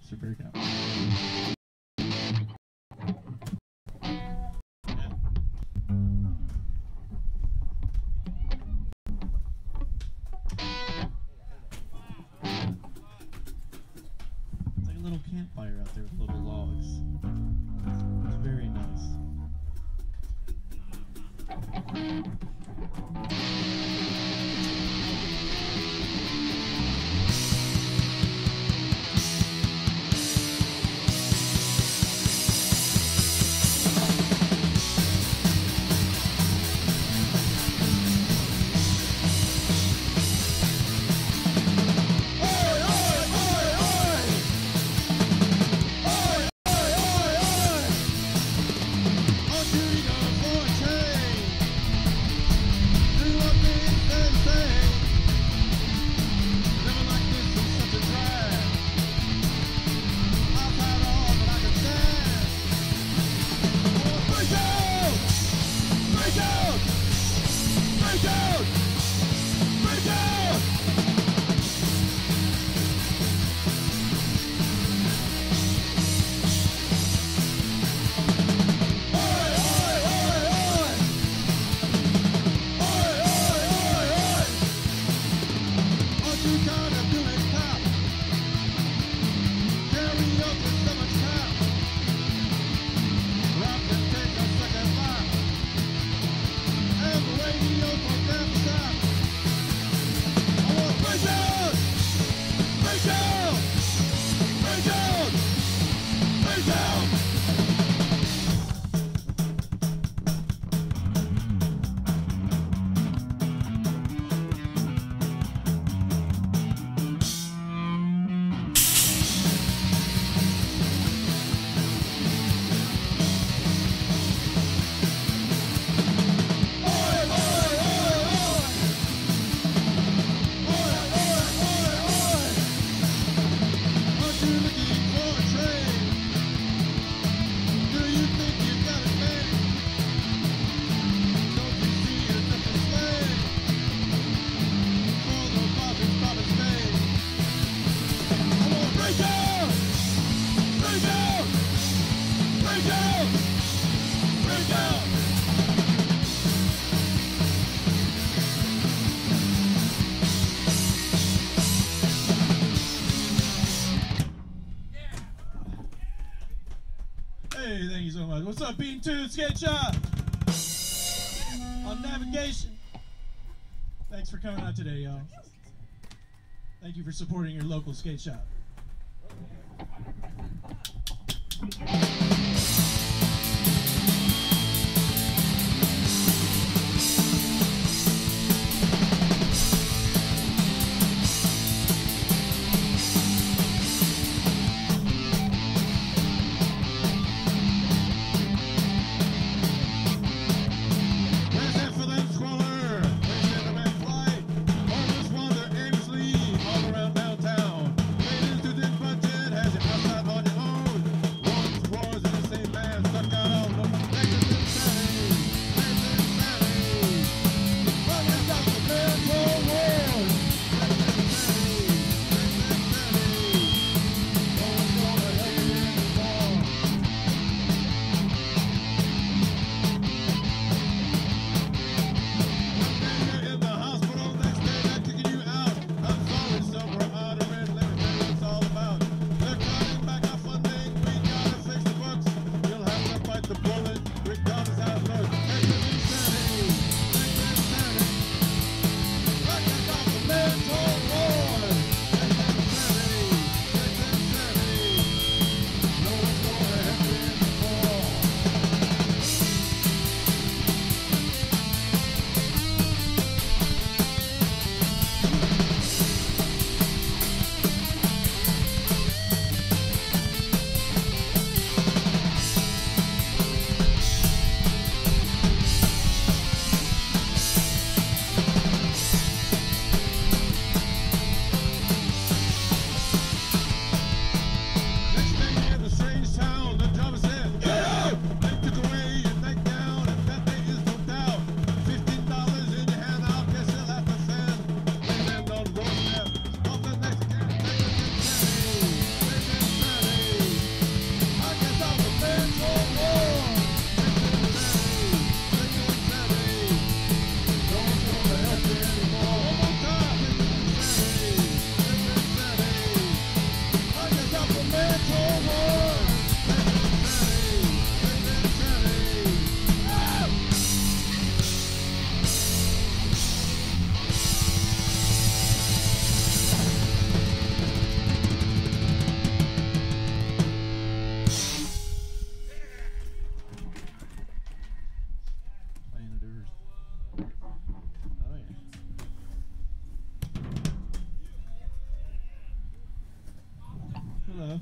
Super account. It's like a little campfire out there with little logs. It's very nice. Hey, thank you so much. What's up, Bean 2 Skate Shop? On navigation. Thanks for coming out today, y'all. Thank you for supporting your local skate shop. All around downtown. Ladies to this budget has it outside on your own. enough.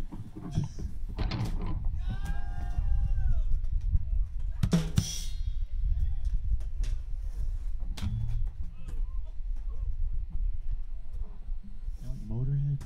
Motorhead.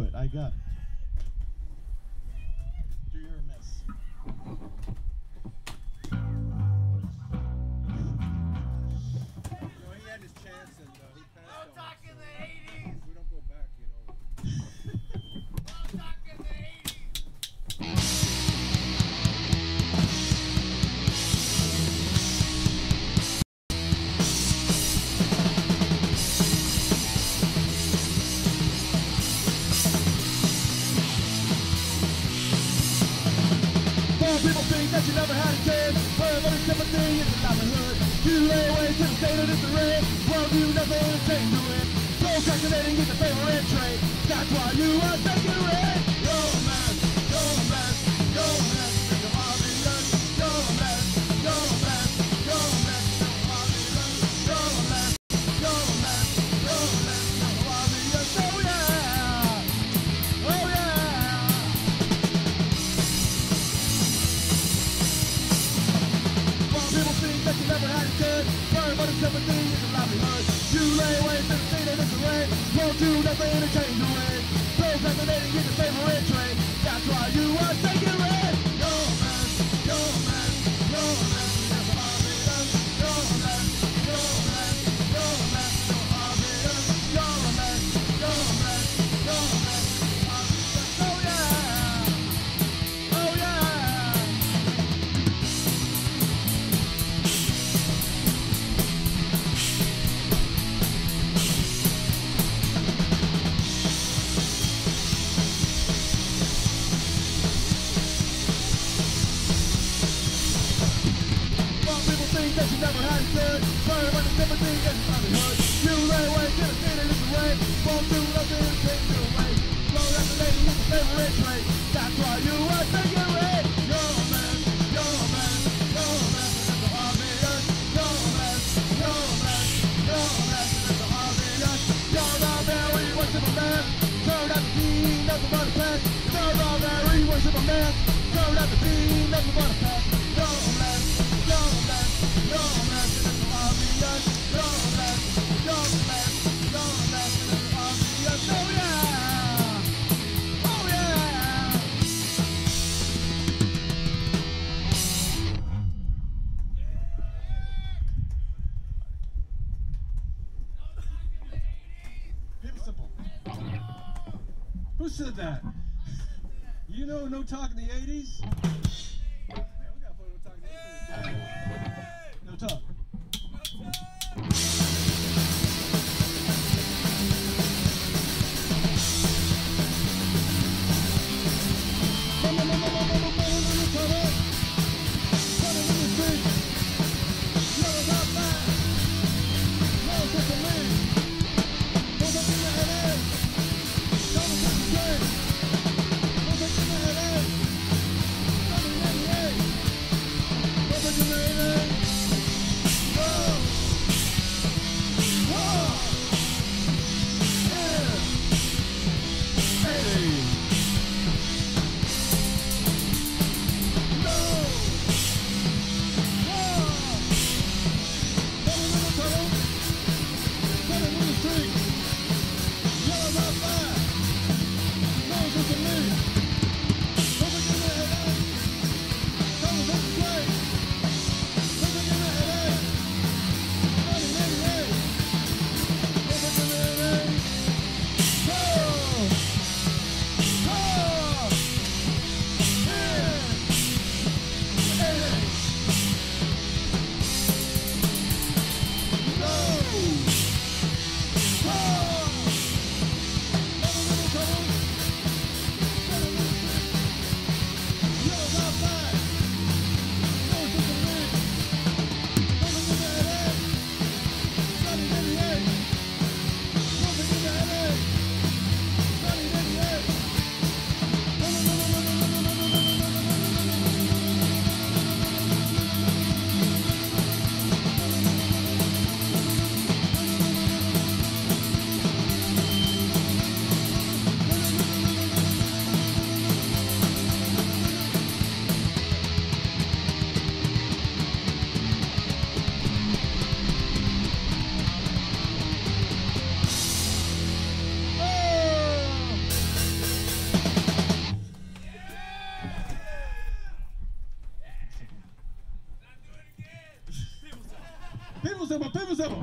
it. I got it. Do your mess. He had his chance and he passed. No talk in the 80s. We don't go back, you know. No talk in the 80s. People think that you never had a chance. Everybody's sympathy is a livelihood. You lay away to the state of disarray. Won't do nothing to change the wind. Procrastinating is a favorite trait. That's why you are taking red. You're a mess, you're a mess, you're a mess. It's a marvelous. You're a mess, you're a mess, you're a mess. It's a marvelous. You're a mess, you're a mess, you're a mess. It's a marvelous. Oh yeah, oh yeah. People think that you never had it good. Everybody's sympathy is a livelihood. You lay away to the state of disarray. Won't do nothing to change the wind. Procrastinating is your favorite trait. That's why you are taking red. You're a mess, you're a mess, you're a mess. It's a marvelous. You're a mess, you're a mess, you're a mess. It's a marvelous. You're a mess, you're a mess, you're a mess. It's a marvelous. Oh yeah, oh yeah. That you never had it good. Everybody's sympathy is a livelihood. You lay away to the state of disarray. Won't do nothing to change your way. Procrastinating is your favorite trait. That's why you are taking red. You're a mess, you're a mess, you're a mess. It's a marvelous. You're a mess, you're a mess, you're a mess. It's a marvelous. You're not very worship a man. Turned out to be nothing but a pest. You're not very worship a man. Turned out to be nothing but a pest. You're a mess, you're a mess. You're a mess, and it's obvious. You're a mess, you're a mess, you're a mess, and it's obvious. Oh yeah, oh yeah. Keep it simple. Who said that? You know, no talk in the 80s? Man, we gotta put no talk in the 80s. No talk. People symbol, people symbol.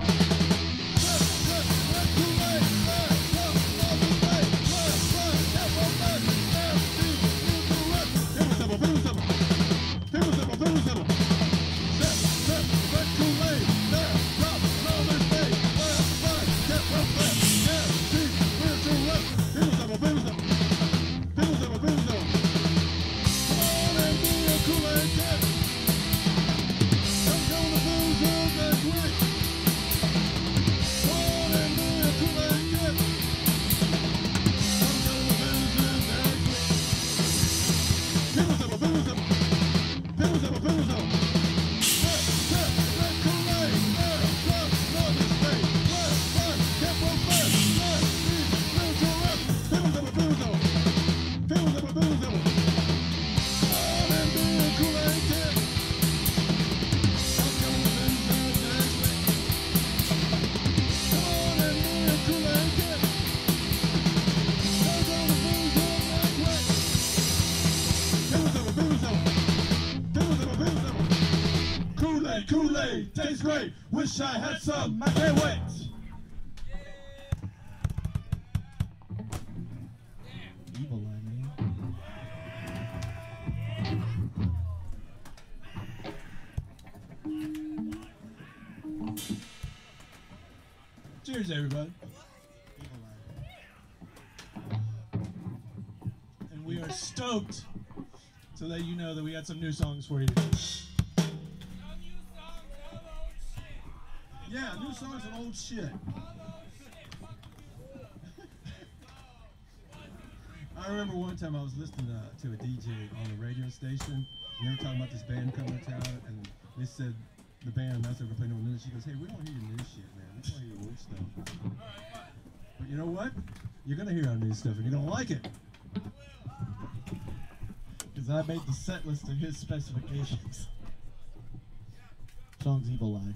Kool-Aid tastes great. Wish I had some. I can't wait. Evil line, man. Cheers, everybody. And we are stoked to let you know that we got some new songs for you today. Yeah, new songs and old shit. I remember one time I was listening to a DJ on the radio station, and they were talking about this band coming to town, and they said the band, that's they were playing no news. She goes, "Hey, we don't hear your new shit, man. We don't hear your old stuff." But you know what? You're gonna hear our new stuff, and you're gonna like it. Because I made the set list to his specifications. Song's Evil Eye.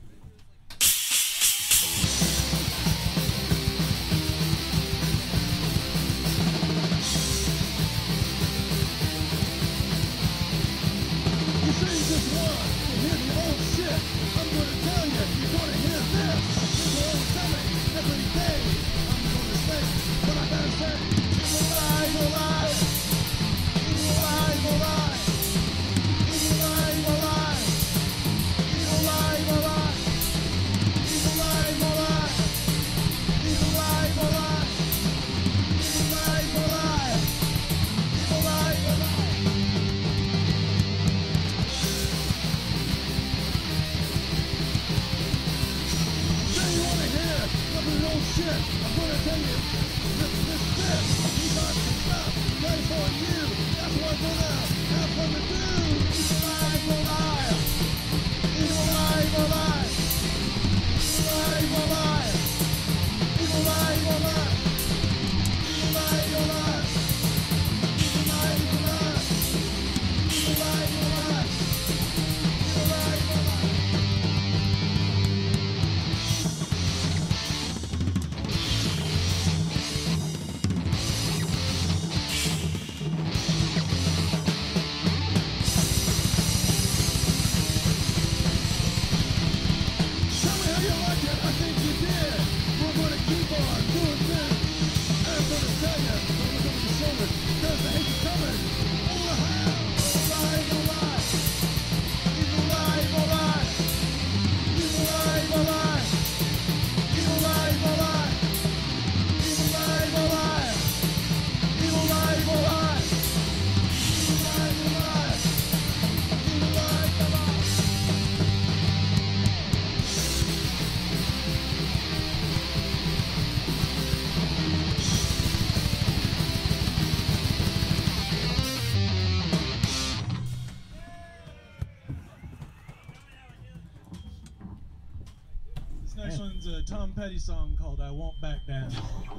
Next one's a Tom Petty song called I Won't Back Down.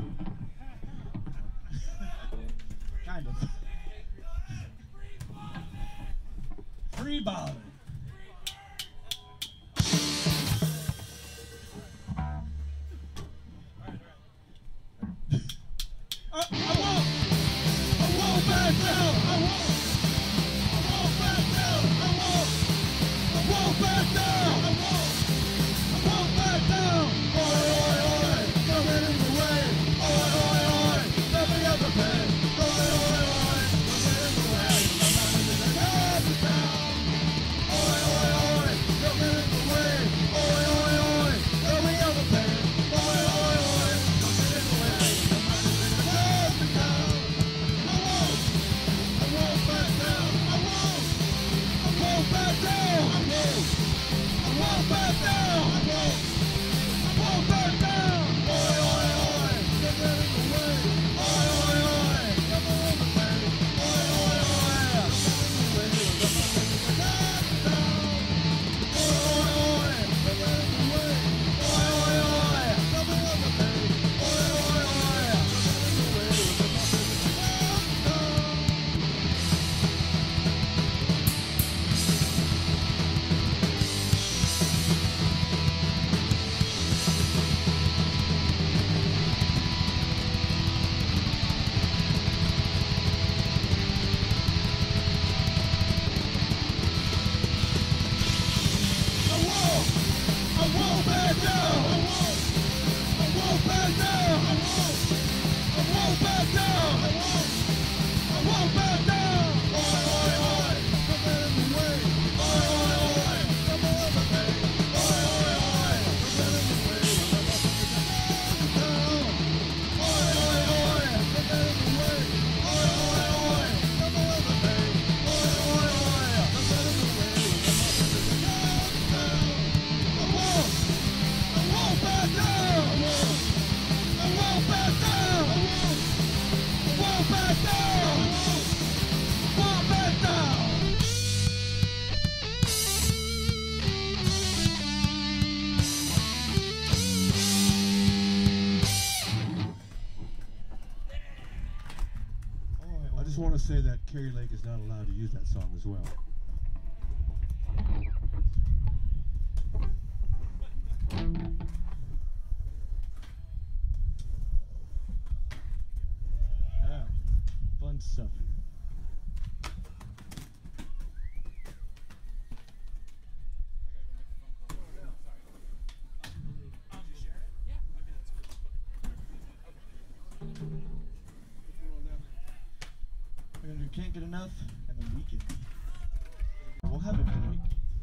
Kind of. Free balling. I won't back down. I won't back down. I won't back down. I won't back down. Oi, oi, oi, don't get in the way. Oi, oi, oi, let me have the pen. Oi, oi, oi, don't get in the way. I'm not in the head down. Oi, oi, oi, don't get in the way. Oi, oi, oi, let me have the pen. Oi, oi, oi, don't get in the way. I'm not in the head down. I won't back down. I won't back down. I won't back down. I won't back down. Oi, oi, oi, don't get in the way. Oi, oi, oi, don't get in the way. Oi, oi, oi, don't get in the way. I'm not in the head down. Oi, oi, oi, don't get in the way. Oi, oi, oi, don't get in the way. Oi, oi, oi, don't get in the way. I'm not in the head down. I won't back down. I won't back down. I won't back down. I won't back down. Oi, oi, oi, don't get in the way. Oi, oi, oi, don't get in the way. Oi, oi, oi, don't get in the way. I'm not in the down. Oi, oi, oi, don't get in the way. Oi, oi, oi, don't get in the way. Oi, oi, oi, don't get in the way. I'm not in the down. I won't back down. I won't back down. I won't back down. I won't back down. I just want to say that Carrie Lake is not allowed to use that song as well. Yeah, fun stuff. We're gonna do Can't Get Enough and then Weekend. We'll have a break.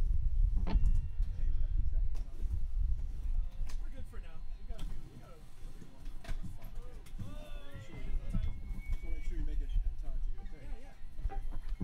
So make sure you make it in time to your thing.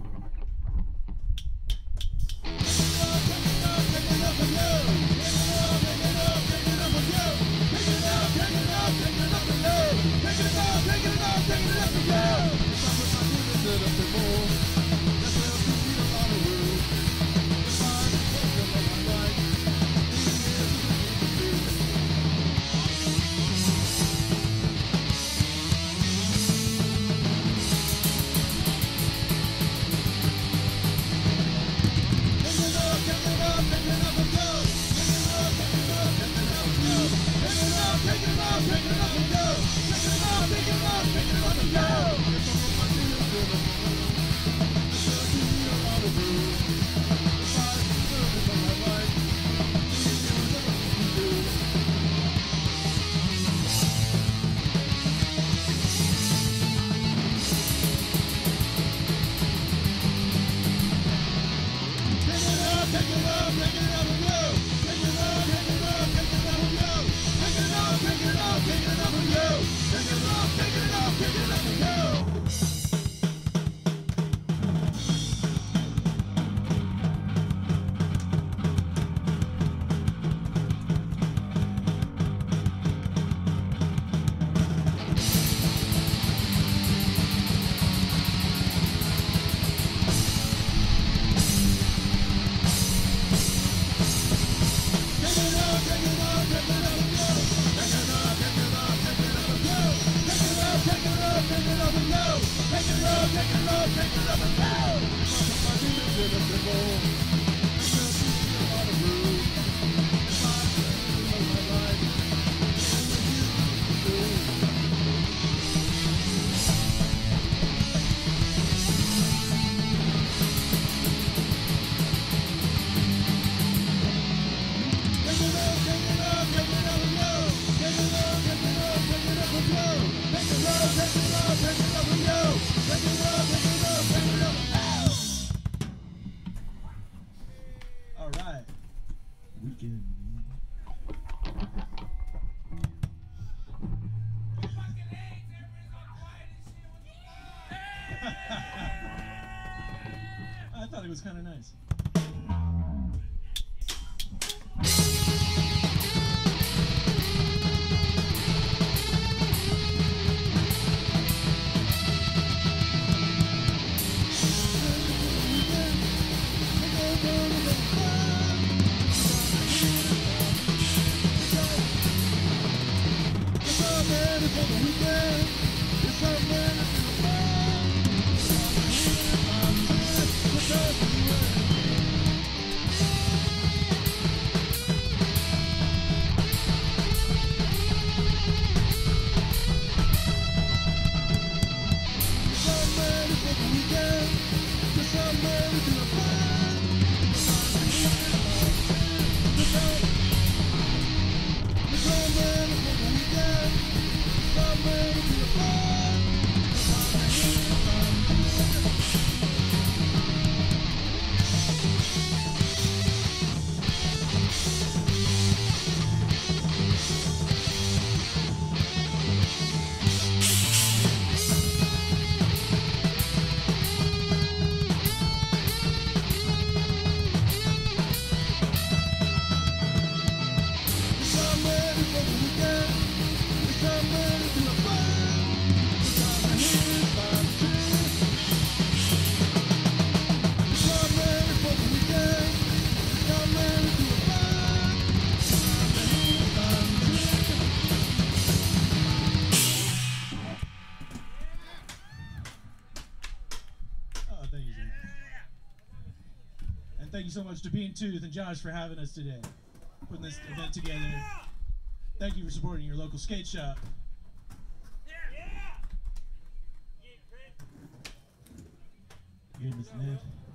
I thought it was kind of nice. Thank you so much to Bean Tooth and Josh for having us today, putting this event together. Thank you for supporting your local skate shop. Good, Miss Ned.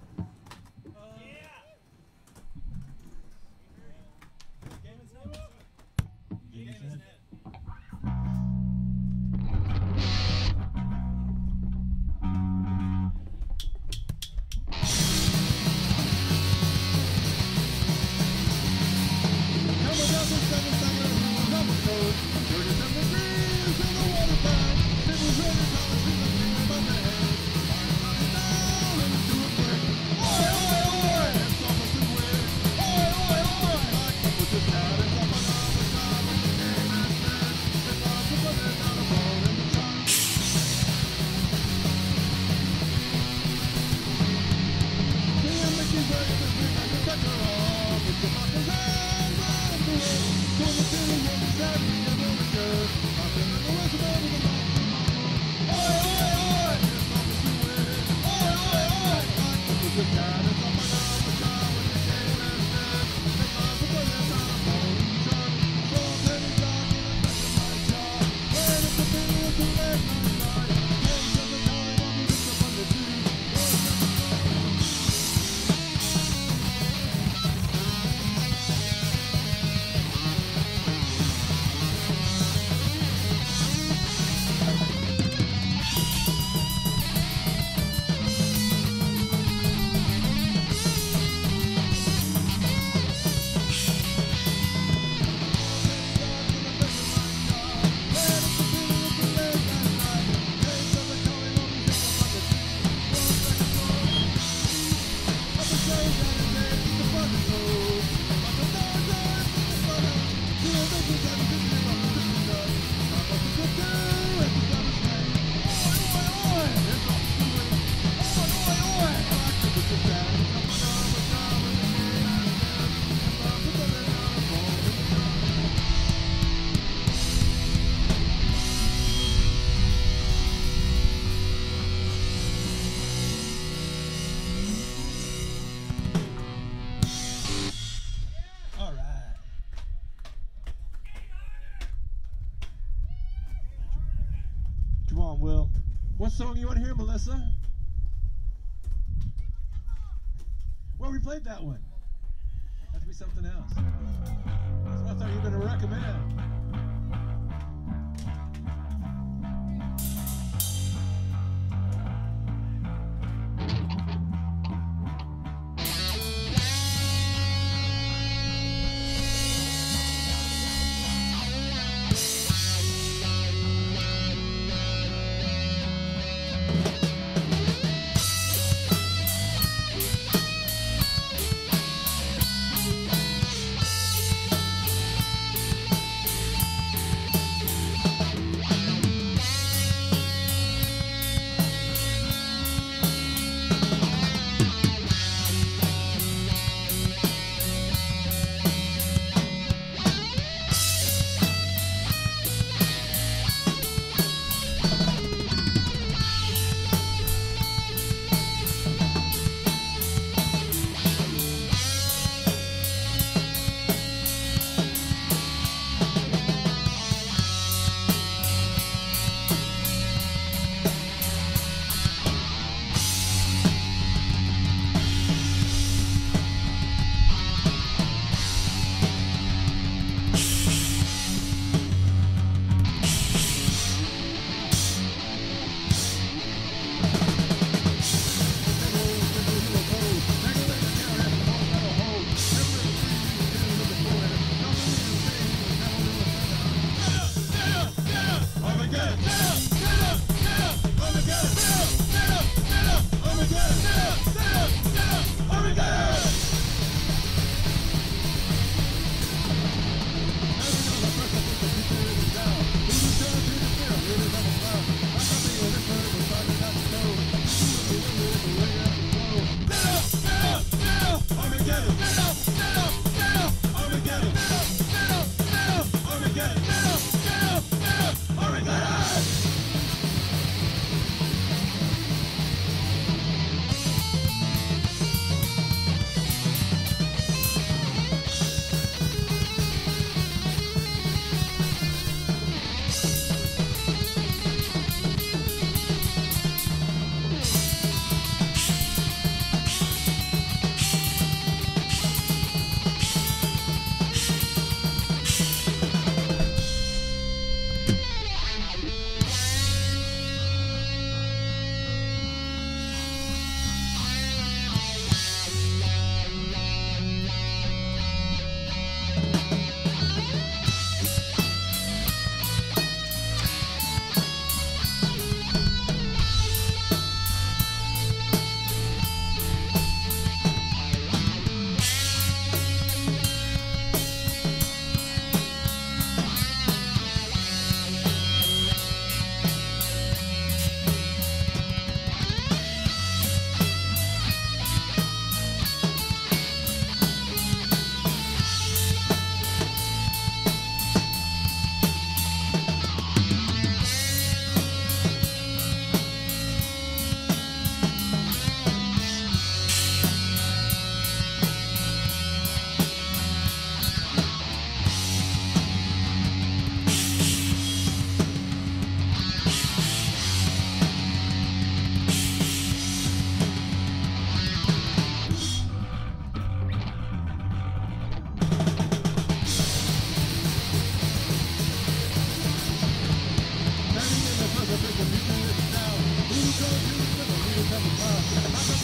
What song you want to hear, Melissa? Well, we played that one. Has to be something else. That's what I thought you were going to recommend.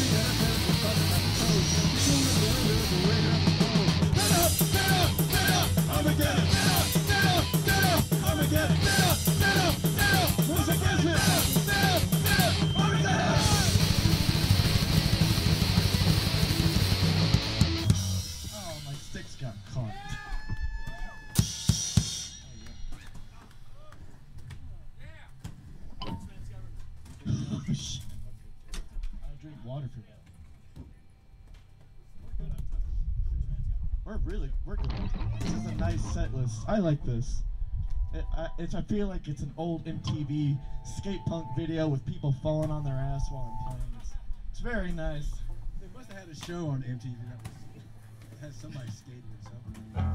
We're good. This is a nice set list. I like this. I feel like it's an old MTV skate punk video with people falling on their ass while I'm playing. It's very nice. They must have had a show on MTV that had somebody skating or something.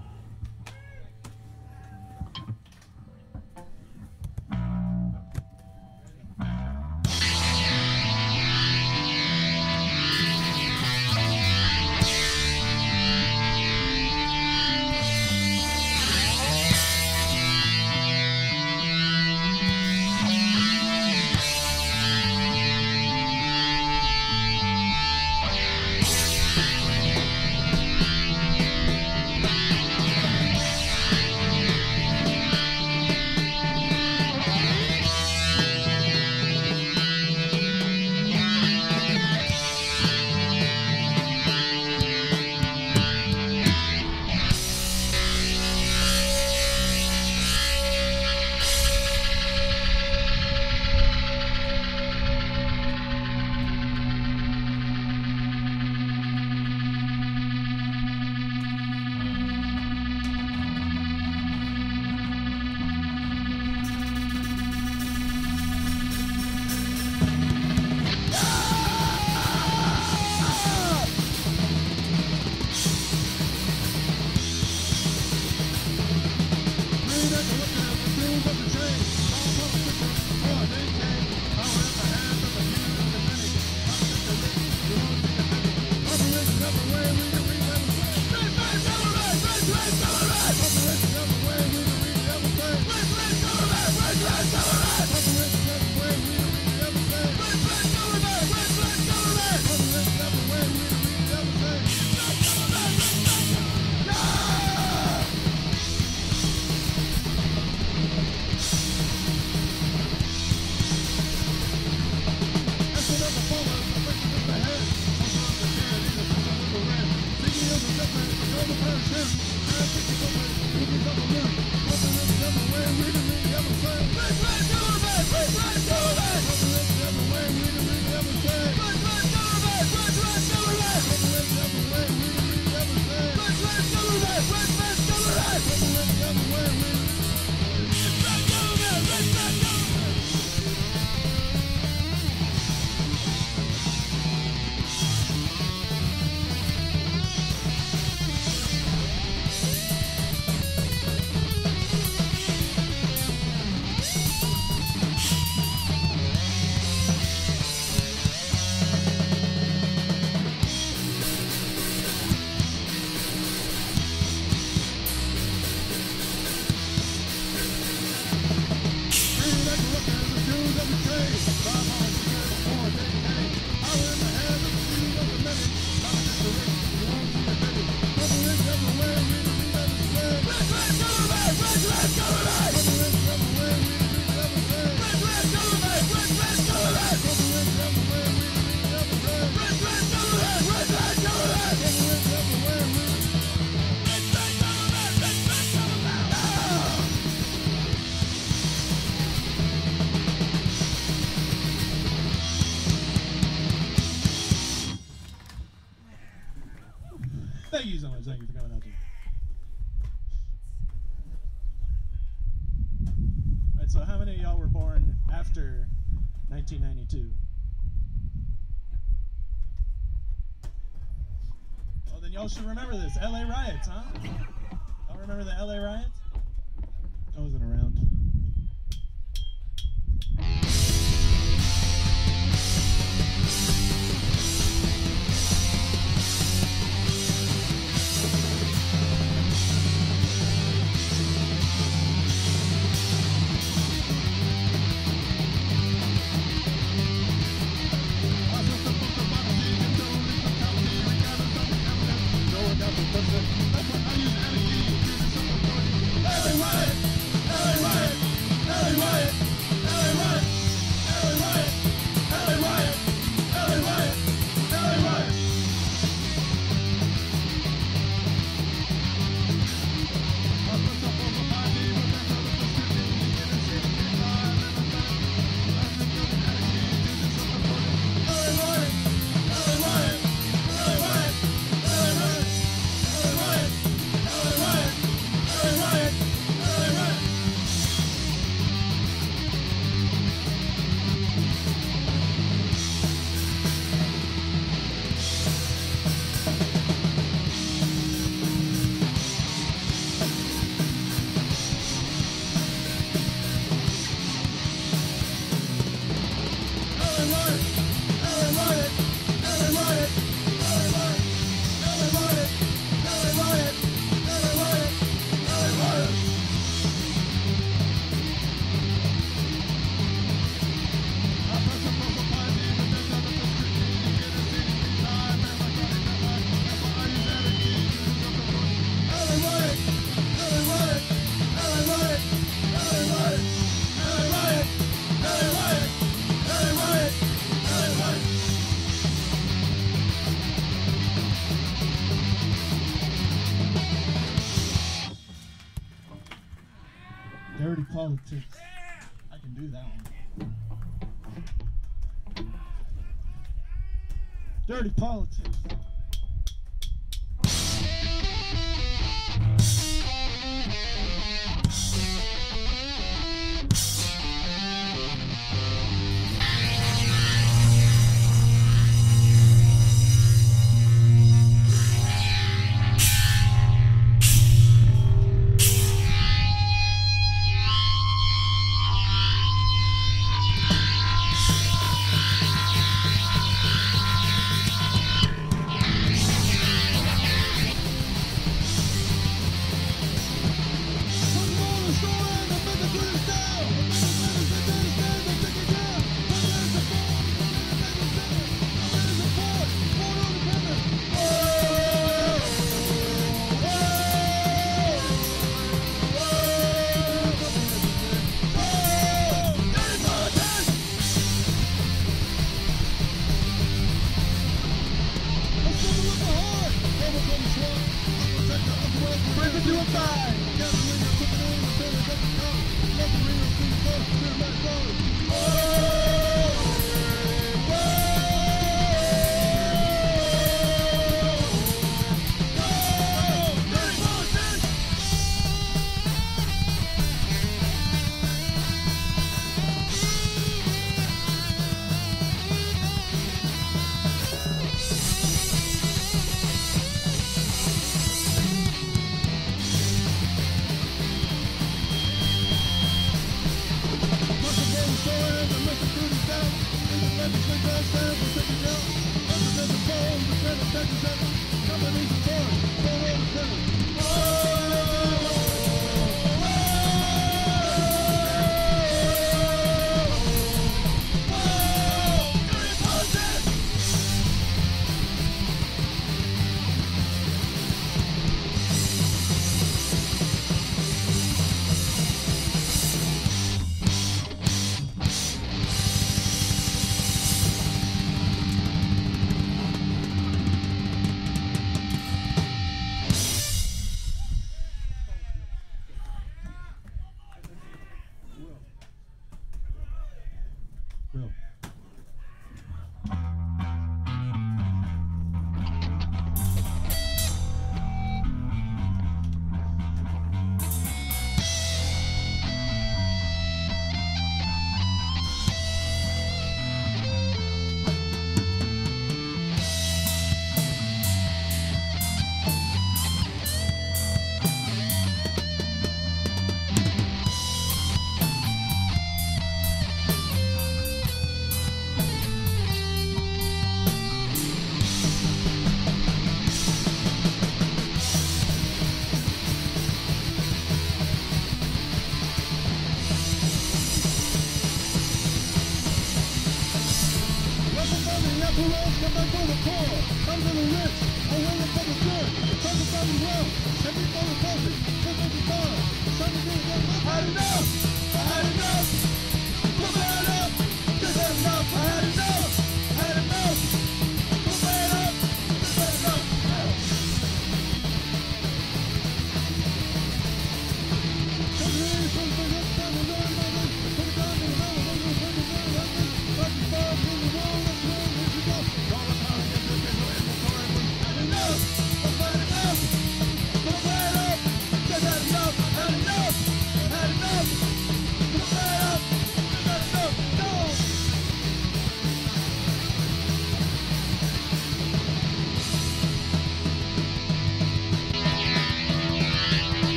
Thank you so much. Thank you for coming out to me. Alright, so how many of y'all were born after 1992? Well, then y'all should remember this. LA riots, huh? Y'all remember the LA riots? I wasn't around. politics. I can do that one. Dirty politics.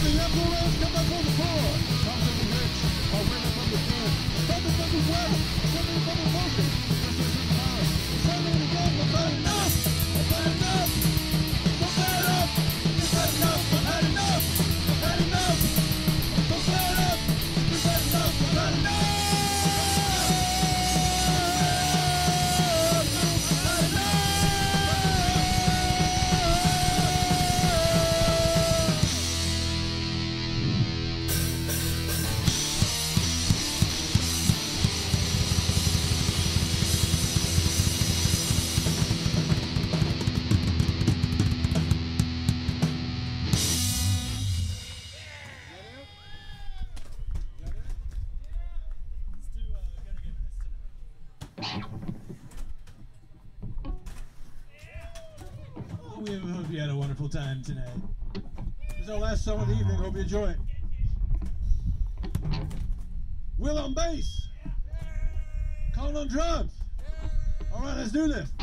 the emperors come up from the poor. Come from the rich, or women from the good. Something from the weather, something from the motion. This is the power. Something again, I've had enough. I've had enough. So fed up. You've had enough. I've had enough. I've had enough. So fed up. You've had enough. I've had enough. We hope you had a wonderful time tonight. This is our last song of the evening. Hope you enjoy it. Will on bass. Colin on drums. All right, let's do this.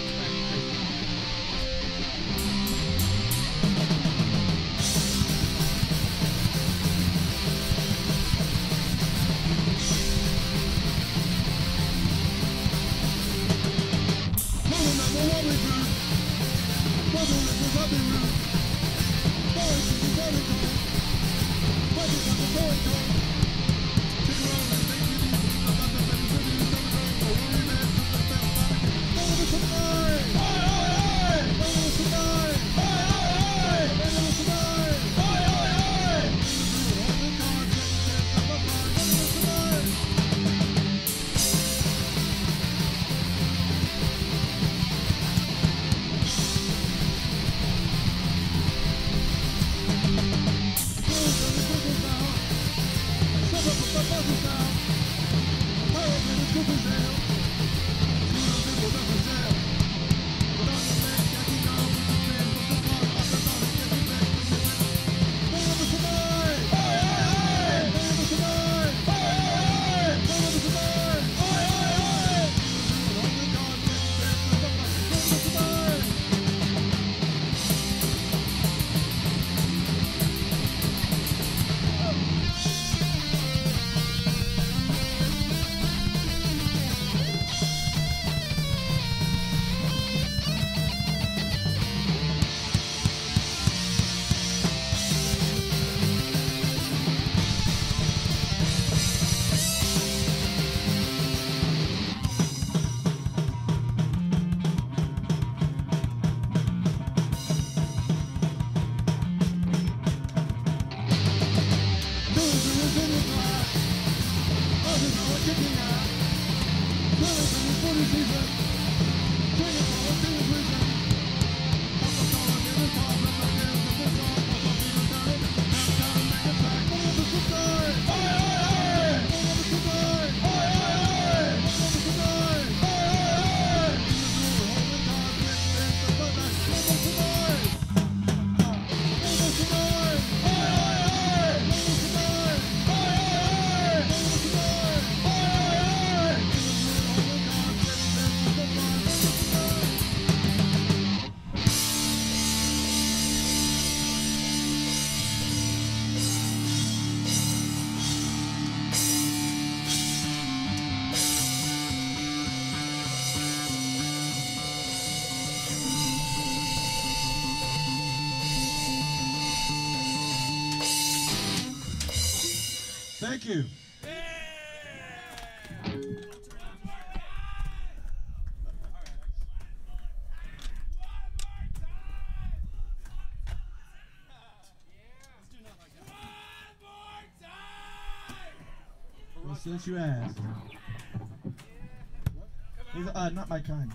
Thank you. Well, since you asked. Not my kind.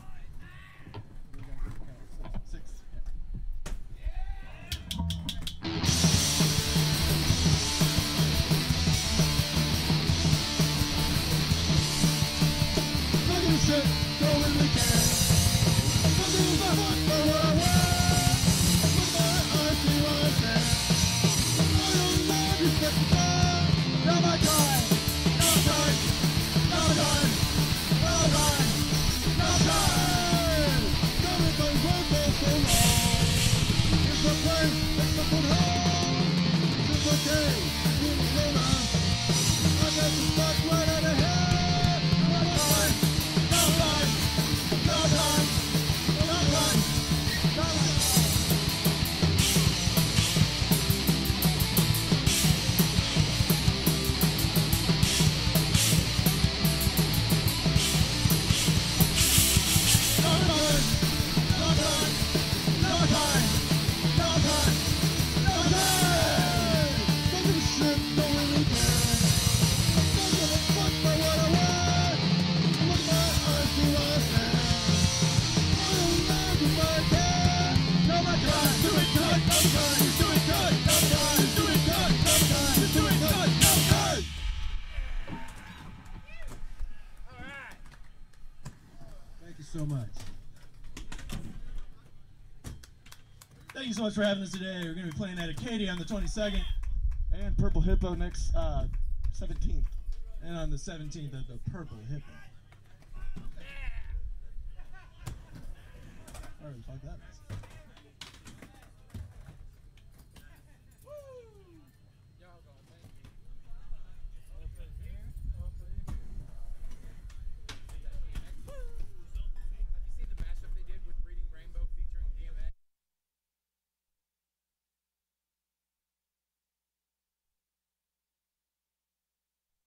thank you so much for having us today. We're going to be playing at Acadia on the 22nd. And Purple Hippo next 17th. And on the 17th at the Purple Hippo. Whatever the fuck that is.